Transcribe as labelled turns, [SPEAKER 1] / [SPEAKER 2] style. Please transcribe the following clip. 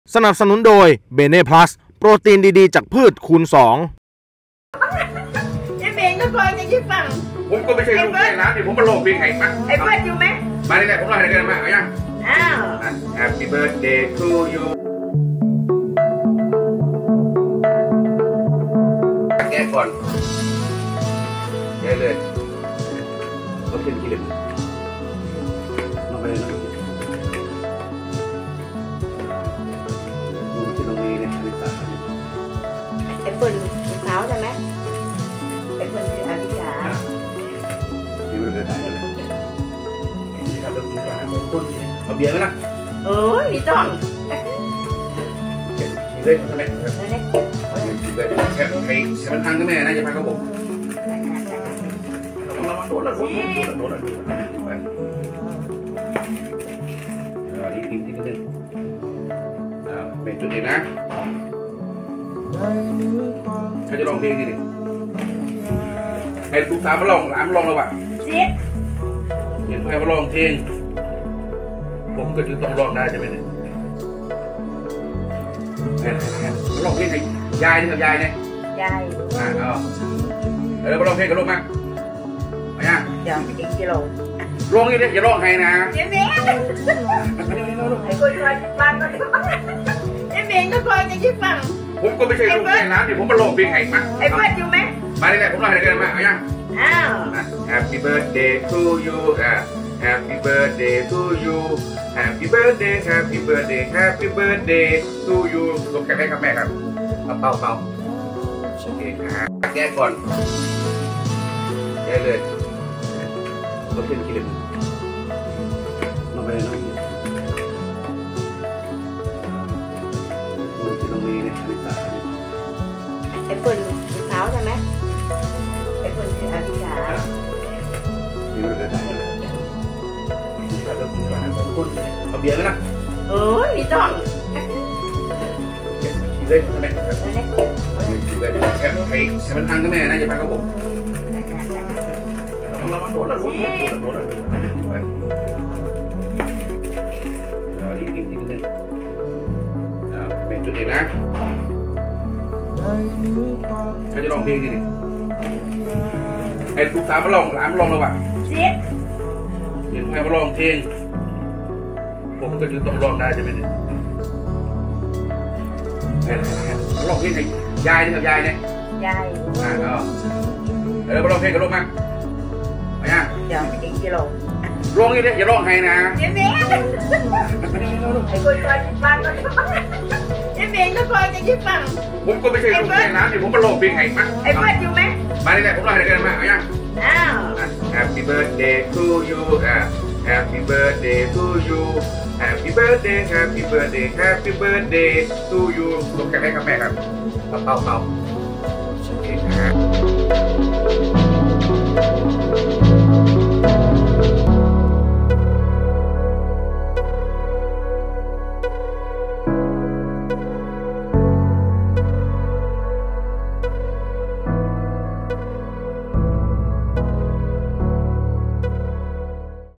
[SPEAKER 1] สนับสนุนโดยเบเน่พลัสโปรตีนดีๆจากพืชคูณ2
[SPEAKER 2] ไอ้เบนก็คอยจะยึดฝั่ง
[SPEAKER 3] ผมก็ไม่ใช่ลูกแม่ร้านนี่ผมมาลงเพลงไงมา
[SPEAKER 2] ไอ้เบิร์ดอยู่ไหม
[SPEAKER 3] มาได้ผมรอให้กันมาเอายัง
[SPEAKER 2] อ้าว
[SPEAKER 3] Happy birthday to you แกะก่อนแกะเลยก็ขึ้นกี่เล่มลงไปเลยนะดูที่ตรงนี้เนี่ยอลิสา
[SPEAKER 2] ไอ้เบิร์ดเท้าใช่ไหมไอ้เบิร์ดคืออลิสา
[SPEAKER 3] นี่มันจะได้เลยครับแล้วคุณจะหาต้นเอาเบียร์ไหมล่ะ
[SPEAKER 2] ไม่ต้อง
[SPEAKER 3] เล่นใช่ไหมแค่ให้มันพังก็แม่นะจะพังก็ผมเราโดนละโดนละไปนี่ทิ้งนิดนึงเป็นจุดเด่นนะเขาจะลองเพลงนี่ดิให้ลูกสาวมาลองหลานมาลองแล้วว่ะเห็นใครมาลองเพลงผมก็จะต้องลองได้ใช่ไหมเนี่ยมาลองเพลงให้ยายนี่กับยายเนี่ย
[SPEAKER 2] ยาย
[SPEAKER 3] มาลองเพลงกับลูกมาไปยัง
[SPEAKER 2] เดี๋ยวไปกินกิโล
[SPEAKER 3] ลองนี่เด็กอย่าลองให้นะ
[SPEAKER 2] เจ๊เบนไอ้คนคอยฟังก็ไอ้เบนก็คอยจะยึดฝั่ง
[SPEAKER 3] ผมก็ไม่ใช่ลูกแม่ร้านนี่ผมมาลองเพลงไงมา
[SPEAKER 2] ไอ้เบิร์ดอยู่ไหม
[SPEAKER 3] มาได้ผมรอให้กันมาเอายัง
[SPEAKER 2] อ้าว
[SPEAKER 3] Happy birthday to you Happy birthday to you Happy birthday Happy birthday Happy birthday to you ลงแกะให้ครับแม่ครับเป่าโอเคครับแกะก่อนแกะเลยก็ขึ้นกี่เล่มลงไปเลยนะดูที่ตรงนี้เนี่ยอลิสา
[SPEAKER 2] ไอ้เบิร์ดเท้าใช่ไหมไอ้เบิร์ดคืออลิสา
[SPEAKER 3] นี่มันจะได้เลยเอาเบียร์ไหมล่ะ
[SPEAKER 2] ไม่ต้อง
[SPEAKER 3] เล่นใช่ไหมแค่ให้มันพังก็แม่นะจะพังก็ผมเราโดนละไปนี่นิดนึงเป็นจุดเด่นนะเขาจะลองเพลงดิไอ้ลูกสาวมาลองหลานมาลองแล้วว่ะเห็นใครมาลองเพลงผมก็จะต้องลองได้ใช่ไหมเนี่ยลองเพลงให้ยายนี่กับยายเนี่ย
[SPEAKER 2] ยาย
[SPEAKER 3] มาลองเพลงกับลูกมาไปยัง
[SPEAKER 2] เดี๋ยวไปกินกิโล
[SPEAKER 3] ลองนี่เด็กอย่าลองให้นะ
[SPEAKER 2] เจ๊เบนไอ้คนคอยฟังก็เจ๊เบนก็คอยจะยึดฝั่ง
[SPEAKER 3] ผมก็ไม่ใช่ลูกแม่ร้านนี่ผมมาลองเพลงไงมา
[SPEAKER 2] ไอ้เบิร์ดอยู่ไหม
[SPEAKER 3] มาได้ผมรอให้กันมาเอายัง
[SPEAKER 2] อ้าว
[SPEAKER 3] Happy birthday to you Happy birthday to you Happy birthday Happy birthday Happy birthday to you ลงแกะให้ครับแม่ครับเป่า